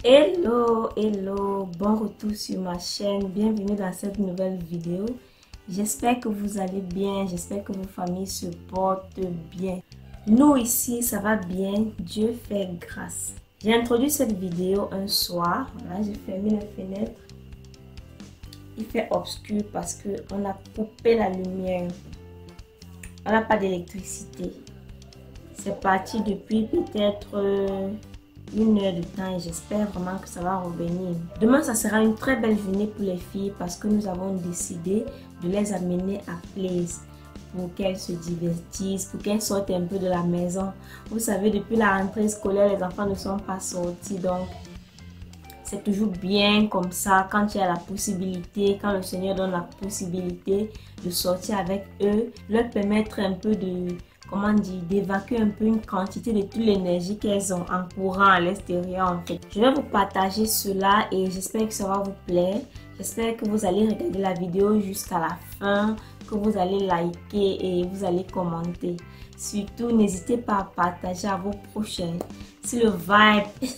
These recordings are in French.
Hello, bon retour sur ma chaîne, bienvenue dans cette nouvelle vidéo. J'espère que vous allez bien, j'espère que vos familles se portent bien. Nous ici, ça va bien, Dieu fait grâce. J'ai introduit cette vidéo un soir, voilà, j'ai fermé la fenêtre. Il fait obscur parce qu'on a coupé la lumière, on n'a pas d'électricité. C'est parti depuis peut-être 1 heure de temps et j'espère vraiment que ça va revenir. Demain, ça sera une très belle journée pour les filles parce que nous avons décidé de les amener à Place pour qu'elles se divertissent, pour qu'elles sortent un peu de la maison. Vous savez, depuis la rentrée scolaire, les enfants ne sont pas sortis, donc c'est toujours bien comme ça quand il y a la possibilité, quand le Seigneur donne la possibilité de sortir avec eux, leur permettre un peu de, comment dire, d'évacuer un peu une quantité de toute l'énergie qu'elles ont en courant à l'extérieur en fait. Je vais vous partager cela et j'espère que ça va vous plaire. J'espère que vous allez regarder la vidéo jusqu'à la fin, que vous allez liker et vous allez commenter. Surtout, n'hésitez pas à partager à vos prochains. Si le vibe...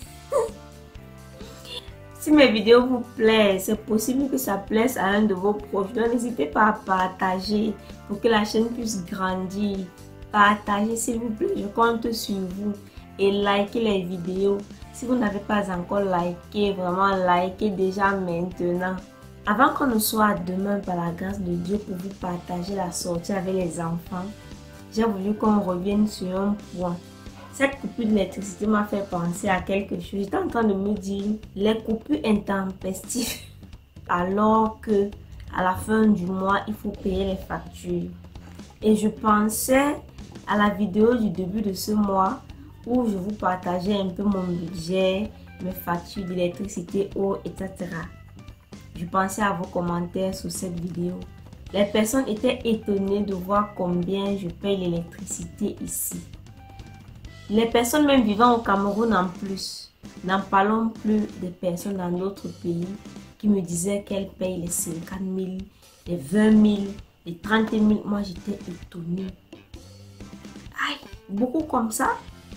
Si mes vidéos vous plaisent, c'est possible que ça plaise à un de vos proches. Donc n'hésitez pas à partager pour que la chaîne puisse grandir. Partagez s'il vous plaît, je compte sur vous. Et likez les vidéos. Si vous n'avez pas encore liké, vraiment likez déjà maintenant. Avant qu'on ne soit demain par la grâce de Dieu pour vous partager la sortie avec les enfants, j'ai voulu qu'on revienne sur un point. Cette coupure d'électricité m'a fait penser à quelque chose. J'étais en train de me dire les coupures intempestives alors que à la fin du mois, il faut payer les factures. Et je pensais à la vidéo du début de ce mois où je vous partageais un peu mon budget, mes factures d'électricité, eau, etc. Je pensais à vos commentaires sur cette vidéo. Les personnes étaient étonnées de voir combien je paye l'électricité ici. Les personnes même vivant au Cameroun en plus, n'en parlons plus des personnes dans d'autres pays qui me disaient qu'elles payent les 50 000, les 20 000, les 30 000. Moi j'étais étonnée. Aïe, beaucoup comme ça.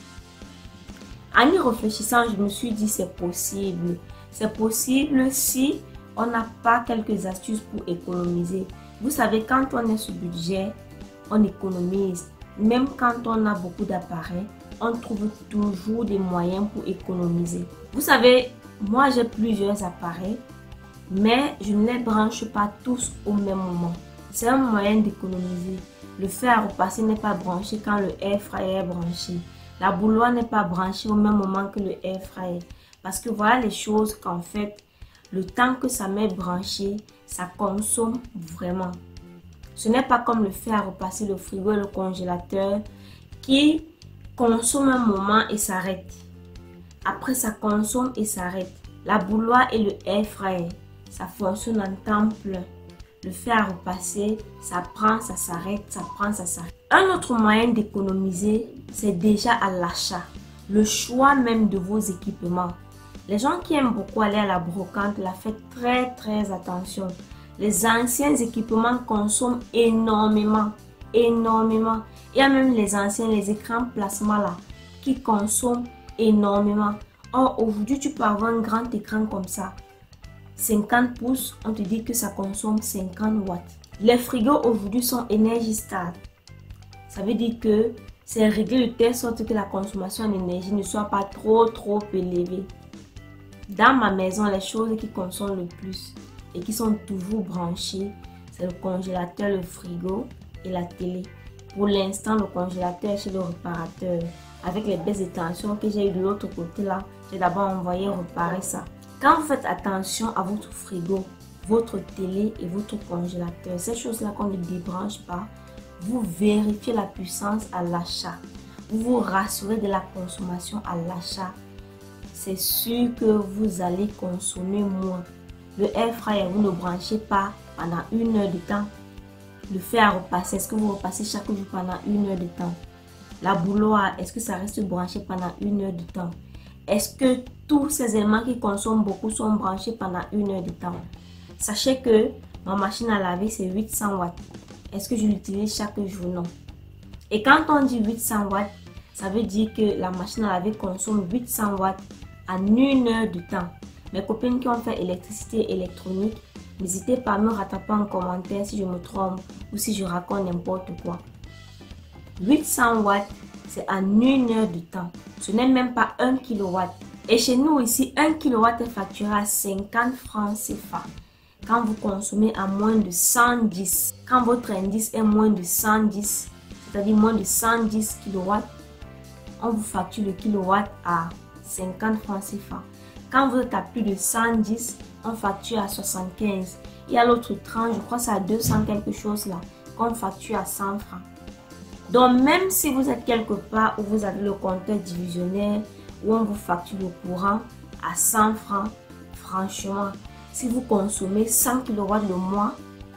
En y réfléchissant, je me suis dit c'est possible. C'est possible si on n'a pas quelques astuces pour économiser. Vous savez, quand on est sur budget, on économise. Même quand on a beaucoup d'appareils, on trouve toujours des moyens pour économiser. Vous savez, moi j'ai plusieurs appareils, mais je ne les branche pas tous au même moment. C'est un moyen d'économiser. Le fer à repasser n'est pas branché quand le air fryer est branché. La bouilloire n'est pas branchée au même moment que le air fryer. Parce que voilà les choses qu'en fait, le temps que ça m'est branché, ça consomme vraiment. Ce n'est pas comme le fer à repasser, le frigo et le congélateur qui consomme un moment et s'arrête. Après, ça consomme et s'arrête. La bouilloire et le air fryer, ça fonctionne en temps plein. Le fer à repasser, ça prend, ça s'arrête, ça prend, ça s'arrête. Un autre moyen d'économiser, c'est déjà à l'achat. Le choix même de vos équipements. Les gens qui aiment beaucoup aller à la brocante, la faites très attention. Les anciens équipements consomment énormément. Il y a même les anciens, les écrans plasma là, qui consomment énormément. Or, aujourd'hui, tu peux avoir un grand écran comme ça. 50 pouces, on te dit que ça consomme 50 watts. Les frigos aujourd'hui sont énergie stable. Ça veut dire que c'est réglé de telle sorte que la consommation d'énergie ne soit pas trop élevée. Dans ma maison, les choses qui consomment le plus et qui sont toujours branchées, c'est le congélateur, le frigo et la télé. Pour l'instant, le congélateur est chez le réparateur. Avec les baisses de tension que j'ai eu de l'autre côté là, j'ai d'abord envoyé réparer ça. Quand vous faites attention à votre frigo, votre télé et votre congélateur, ces choses-là qu'on ne débranche pas, vous vérifiez la puissance à l'achat. Vous vous rassurez de la consommation à l'achat. C'est sûr que vous allez consommer moins. Le air fryer, vous ne branchez pas pendant 1 heure de temps. Le fer à repasser, est-ce que vous repassez chaque jour pendant 1 heure de temps? La bouilloire, est-ce que ça reste branché pendant 1 heure de temps? Est-ce que tous ces éléments qui consomment beaucoup sont branchés pendant 1 heure de temps? Sachez que ma machine à laver, c'est 800 watts. Est-ce que je l'utilise chaque jour? Non. Et quand on dit 800 watts, ça veut dire que la machine à laver consomme 800 watts en 1 heure de temps. Mes copines qui ont fait électricité et électronique, n'hésitez pas à me rattraper en commentaire si je me trompe ou si je raconte n'importe quoi. 800 watts, c'est en 1 heure de temps. Ce n'est même pas 1 kW. Et chez nous ici, 1 kW est facturé à 50 francs CFA. Quand vous consommez à moins de 110, quand votre indice est moins de 110, c'est-à-dire moins de 110 kW, on vous facture le kilowatt à 50 francs CFA. Quand vous êtes à plus de 110, on facture à 75. Et à l'autre tranche, je crois que c'est à 200 quelque chose là, qu'on facture à 100 francs. Donc même si vous êtes quelque part où vous avez le compteur divisionnaire, où on vous facture le courant à 100 francs, franchement, si vous consommez 100 kW le mois,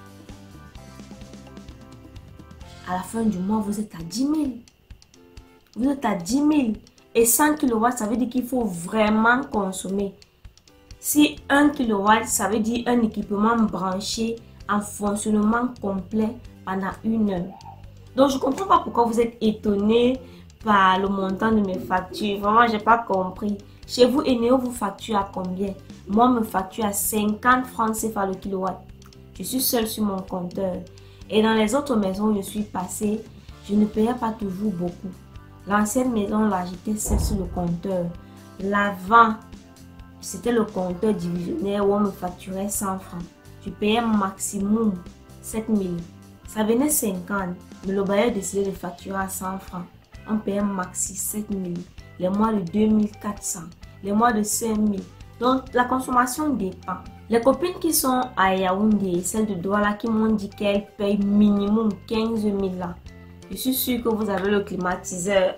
à la fin du mois, vous êtes à 10 000. Vous êtes à 10 000. Et 100 kW, ça veut dire qu'il faut vraiment consommer. Si 1 kW, ça veut dire un équipement branché en fonctionnement complet pendant 1 heure. Donc, je ne comprends pas pourquoi vous êtes étonné par le montant de mes factures. Vraiment, je n'ai pas compris. Chez vous, Eneo vous facture à combien? Moi, me facture à 50 francs CFA le kilowatt. Je suis seule sur mon compteur. Et dans les autres maisons où je suis passée, je ne payais pas toujours beaucoup. L'ancienne maison, là, j'étais seule sur le compteur. L'avant, c'était le compteur divisionnaire où on me facturait 100 francs. Je payais maximum 7 000. Ça venait 50, mais le bailleur décidait de facturer à 100 francs. On payait maxi 7 000. Les mois de 2400, les mois de 5 000. Donc, la consommation dépend. Les copines qui sont à Yaoundé, celles de Douala qui m'ont dit qu'elles payent minimum 15 000 là. Je suis sûre que vous avez le climatiseur.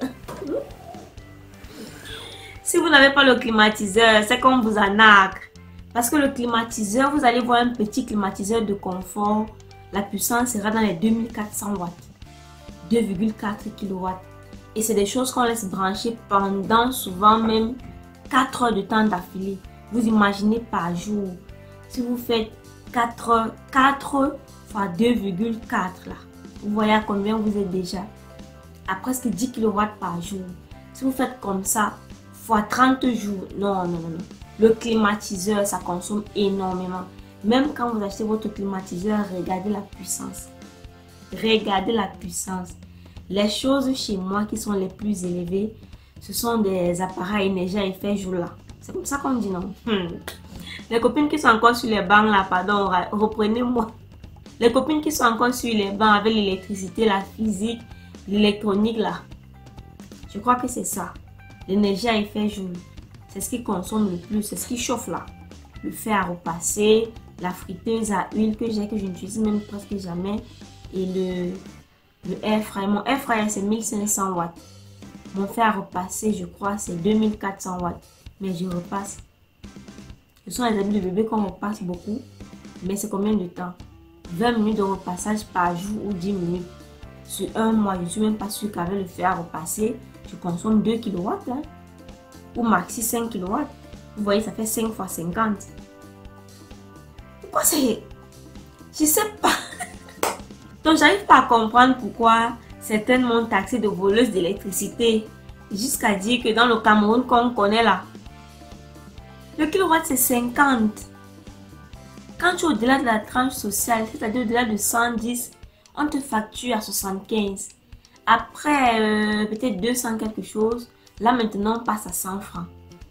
Si vous n'avez pas le climatiseur, c'est qu'on vous arnaque. Parce que le climatiseur, vous allez voir un petit climatiseur de confort. La puissance sera dans les 2400 watts. 2,4 kW. Et c'est des choses qu'on laisse brancher pendant souvent même 4 heures de temps d'affilée. Vous imaginez par jour. Si vous faites 4 fois 2,4 là. Vous voyez à combien vous êtes déjà? À presque 10 kW par jour. Si vous faites comme ça, fois 30 jours. Non. Le climatiseur, ça consomme énormément. Même quand vous achetez votre climatiseur, regardez la puissance. Regardez la puissance. Les choses chez moi qui sont les plus élevées, ce sont des appareils énergie à effet jour là. C'est comme ça qu'on dit non. Les copines qui sont encore sur les bancs là, pardon, reprenez-moi. Les copines qui sont encore sur les bancs avec l'électricité, la physique, l'électronique là. Je crois que c'est ça. L'énergie à effet jour. C'est ce qui consomme le plus, c'est ce qui chauffe là. Le fer à repasser, la friteuse à huile que j'ai, que je n'utilise même presque jamais. Et le air fryer. Mon air fryer c'est 1500 watts. Mon fer à repasser, je crois, c'est 2400 watts. Mais je repasse. Ce sont les habits de bébé qu'on repasse beaucoup. Mais c'est combien de temps? 20 minutes de repassage par jour ou 10 minutes. Sur un mois, je ne suis même pas sûre qu'avec le fer à repasser, je consomme 2 kW. Hein, ou maxi 5 kW. Vous voyez, ça fait 5 fois 50. Pourquoi c'est... Je ne sais pas. Donc, j'arrive pas à comprendre pourquoi certaines m'ont taxé de voleuse d'électricité. Jusqu'à dire que dans le Cameroun qu'on connaît là, le kilowatt c'est 50. Quand tu es au-delà de la tranche sociale, c'est-à-dire au-delà de 110, on te facture à 75. Après, peut-être 200 quelque chose, là maintenant on passe à 100 francs.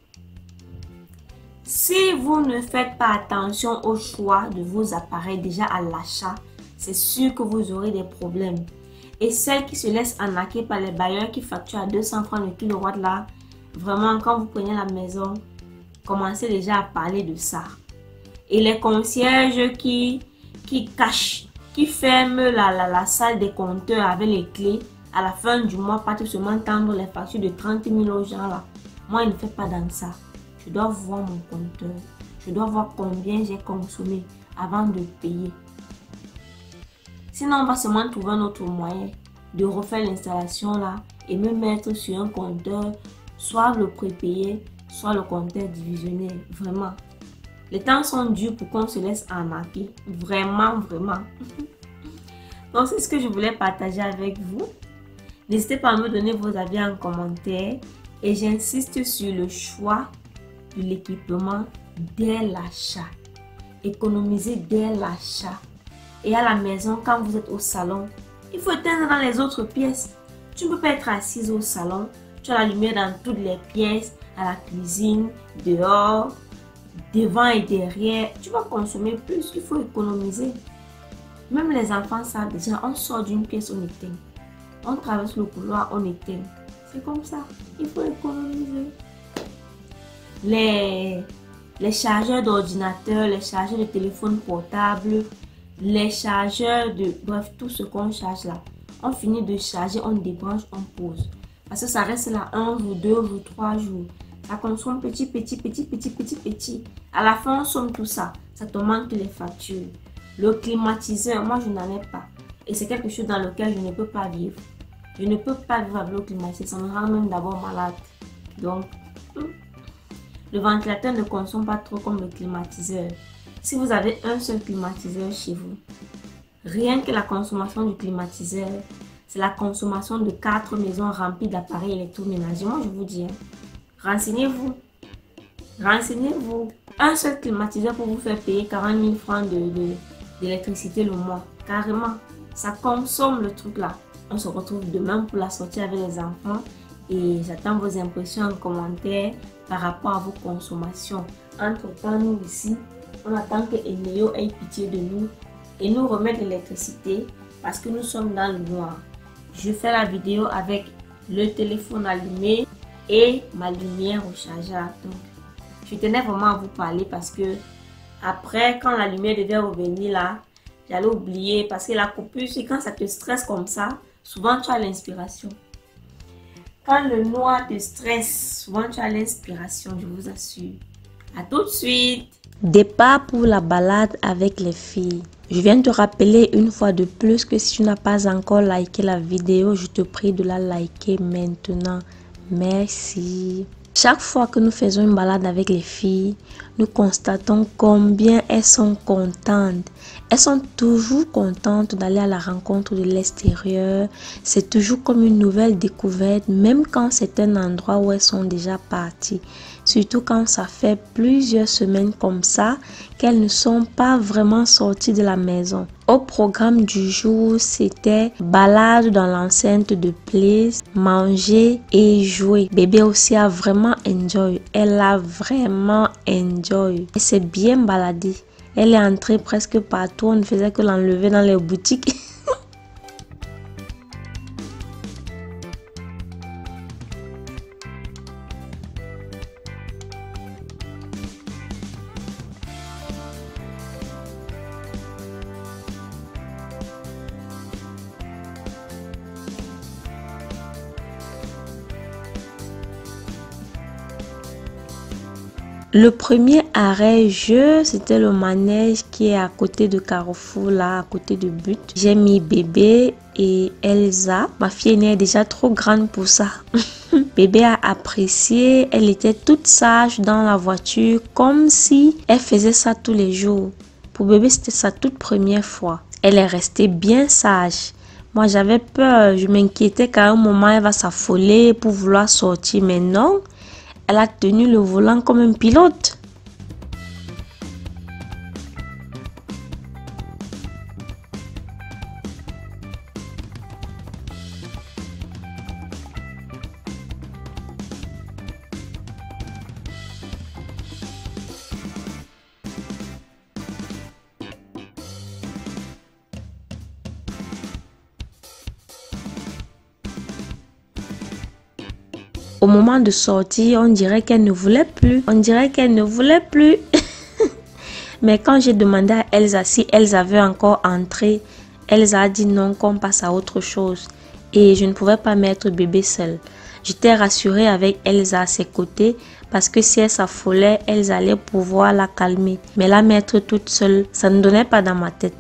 Si vous ne faites pas attention au choix de vos appareils déjà à l'achat, c'est sûr que vous aurez des problèmes. Et celles qui se laissent arnaquer par les bailleurs qui facturent à 200 francs le kilowatt là, vraiment quand vous prenez la maison, commencez déjà à parler de ça. Et les concierges qui cachent, qui ferment la salle des compteurs avec les clés, à la fin du mois, pas tout seulement tendre les factures de 30 000 aux gens là. Moi, je ne fais pas dans ça. Je dois voir mon compteur. Je dois voir combien j'ai consommé avant de payer. Sinon, on va seulement trouver un autre moyen de refaire l'installation là et me mettre sur un compteur, soit le prépayé, soit le compteur divisionnaire. Vraiment. Les temps sont durs pour qu'on se laisse arnaquer. Vraiment. Donc, c'est ce que je voulais partager avec vous. N'hésitez pas à me donner vos avis en commentaire. Et j'insiste sur le choix de l'équipement dès l'achat. Économisez dès l'achat. Et à la maison, quand vous êtes au salon, il faut éteindre dans les autres pièces. Tu ne peux pas être assise au salon. Tu as la lumière dans toutes les pièces, à la cuisine, dehors, devant et derrière. Tu vas consommer plus, il faut économiser. Même les enfants savent déjà, on sort d'une pièce, on éteint. On traverse le couloir, on éteint. C'est comme ça, il faut économiser. Les chargeurs d'ordinateur, les chargeurs de téléphone portable, les chargeurs de... Bref, tout ce qu'on charge là. On finit de charger, on débranche, on pose. Parce que ça reste là 1 jour, 2 jours, 3 jours. Ça consomme petit. À la fin, on somme tout ça. Ça te manque les factures. Le climatiseur, moi je n'en ai pas. Et c'est quelque chose dans lequel je ne peux pas vivre. Je ne peux pas vivre avec le climatiseur. Ça me rend même d'abord malade. Donc, le ventilateur ne consomme pas trop comme le climatiseur. Si vous avez un seul climatiseur chez vous, rien que la consommation du climatiseur, c'est la consommation de 4 maisons remplies d'appareils électroménagers. Moi, je vous dis, renseignez-vous. Renseignez-vous. Un seul climatiseur pour vous faire payer 40 000 francs d'électricité le mois. Carrément, ça consomme le truc là. On se retrouve demain pour la sortie avec les enfants. Et j'attends vos impressions en commentaire par rapport à vos consommations. Entre-temps, nous ici, on attend que Eneo ait pitié de nous et nous remettre l'électricité parce que nous sommes dans le noir. Je fais la vidéo avec le téléphone allumé et ma lumière au chargeur. Donc, je tenais vraiment à vous parler parce que après, quand la lumière devait revenir là, j'allais oublier parce que la coupure, c'est quand ça te stresse comme ça, souvent tu as l'inspiration. Quand le noir te stresse, souvent tu as l'inspiration, je vous assure. À tout de suite. Départ pour la balade avec les filles. Je viens te rappeler une fois de plus que si tu n'as pas encore liké la vidéo, je te prie de la liker maintenant. Merci. Chaque fois que nous faisons une balade avec les filles, nous constatons combien elles sont contentes. Elles sont toujours contentes d'aller à la rencontre de l'extérieur. C'est toujours comme une nouvelle découverte, même quand c'est un endroit où elles sont déjà parties. Surtout quand ça fait plusieurs semaines comme ça qu'elles ne sont pas vraiment sorties de la maison. Au programme du jour, c'était balade dans l'enceinte de Place, manger et jouer. Bébé aussi a vraiment enjoy. Elle a vraiment enjoy. Elle s'est bien baladée. Elle est entrée presque partout. On ne faisait que l'enlever dans les boutiques. Le premier arrêt jeu, c'était le manège qui est à côté de Carrefour, là, à côté du but. J'ai mis bébé et Elsa. Ma fille aînée est déjà trop grande pour ça. Bébé a apprécié. Elle était toute sage dans la voiture, comme si elle faisait ça tous les jours. Pour bébé, c'était sa toute première fois. Elle est restée bien sage. Moi, j'avais peur. Je m'inquiétais qu'à un moment, elle va s'affoler pour vouloir sortir. Mais non. Elle a tenu le volant comme un pilote. Au moment de sortir, on dirait qu'elle ne voulait plus. Mais quand j'ai demandé à Elsa si Elsa avait encore entré, Elsa a dit non, qu'on passe à autre chose. Et je ne pouvais pas mettre bébé seule. J'étais rassurée avec Elsa à ses côtés parce que si elle s'affolait, Elsa allait pouvoir la calmer. Mais la mettre toute seule, ça ne donnait pas dans ma tête.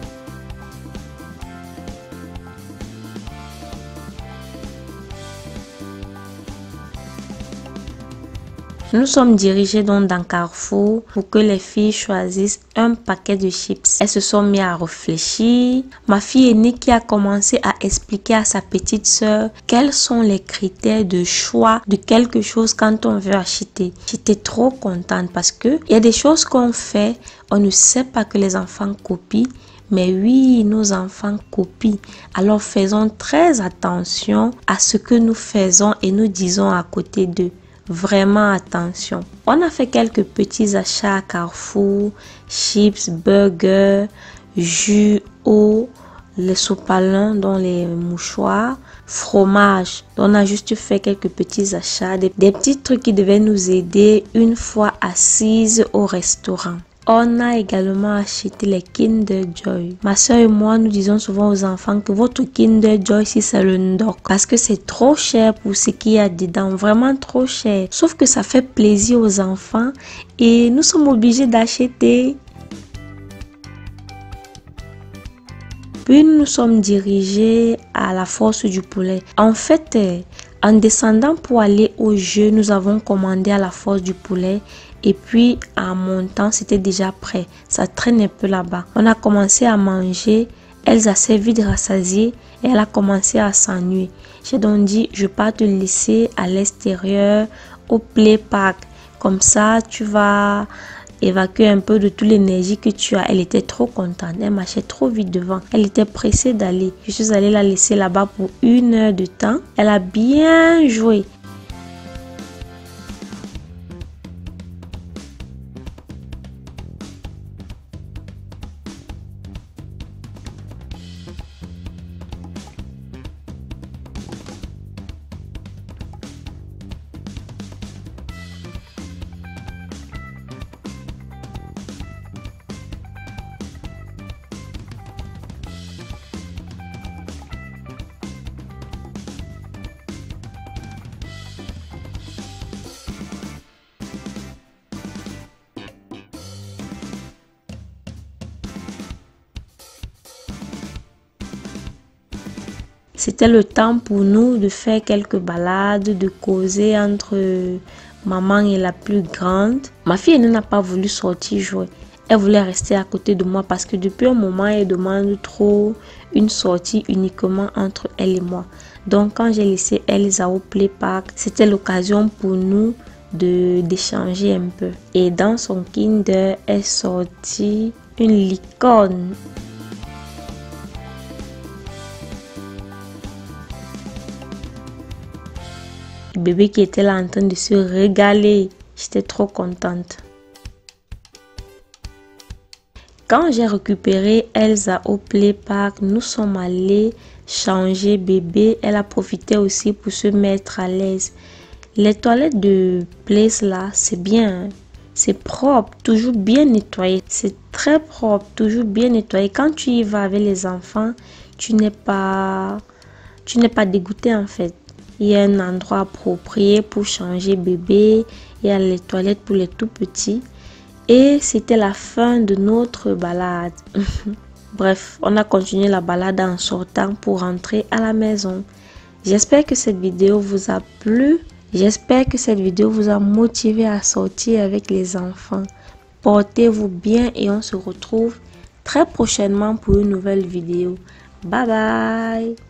nous sommes dirigés donc dans Carrefour pour que les filles choisissent un paquet de chips. Elles se sont mises à réfléchir. Ma fille aînée qui a commencé à expliquer à sa petite sœur quels sont les critères de choix de quelque chose quand on veut acheter. J'étais trop contente parce que il y a des choses qu'on fait, on ne sait pas que les enfants copient. Mais oui, nos enfants copient. Alors faisons très attention à ce que nous faisons et nous disons à côté d'eux. Vraiment attention. On a fait quelques petits achats à Carrefour, chips, burgers, jus, eau, les sopalins, dont les mouchoirs, fromage. On a juste fait quelques petits achats, des petits trucs qui devaient nous aider une fois assises au restaurant. On a également acheté les Kinder Joy. Ma soeur et moi, nous disons souvent aux enfants que votre Kinder Joy, si c'est le Ndok, parce que c'est trop cher pour ce qu'il y a dedans, vraiment trop cher. Sauf que ça fait plaisir aux enfants et nous sommes obligés d'acheter. Puis nous sommes dirigés à la Force du Poulet. En fait, en descendant pour aller au jeu, nous avons commandé à la Force du Poulet. Et puis, en montant, c'était déjà prêt. Ça traîne un peu là-bas. On a commencé à manger. Elle a servi de rassasier et elle a commencé à s'ennuyer. J'ai donc dit, je ne vais pas te laisser à l'extérieur, au play park. Comme ça, tu vas évacuer un peu de toute l'énergie que tu as. Elle était trop contente. Elle marchait trop vite devant. Elle était pressée d'aller. Je suis allée la laisser là-bas pour 1 heure de temps. Elle a bien joué. C'était le temps pour nous de faire quelques balades, de causer entre maman et la plus grande. Ma fille elle n'a pas voulu sortir jouer. Elle voulait rester à côté de moi parce que depuis un moment, elle demande trop une sortie uniquement entre elle et moi. Donc quand j'ai laissé Elsa au play park, c'était l'occasion pour nous d'échanger un peu. Et dans son Kinder est sortie une licorne. Le bébé qui était là en train de se régaler. J'étais trop contente. Quand j'ai récupéré Elsa au play park, nous sommes allés changer bébé. Elle a profité aussi pour se mettre à l'aise. Les toilettes de place là, c'est bien. C'est propre, toujours bien nettoyé. C'est très propre, toujours bien nettoyé. Quand tu y vas avec les enfants, tu n'es pas dégoûté en fait. Il y a un endroit approprié pour changer bébé. Il y a les toilettes pour les tout petits. Et c'était la fin de notre balade. Bref, on a continué la balade en sortant pour rentrer à la maison. J'espère que cette vidéo vous a plu. J'espère que cette vidéo vous a motivé à sortir avec les enfants. Portez-vous bien et on se retrouve très prochainement pour une nouvelle vidéo. Bye bye!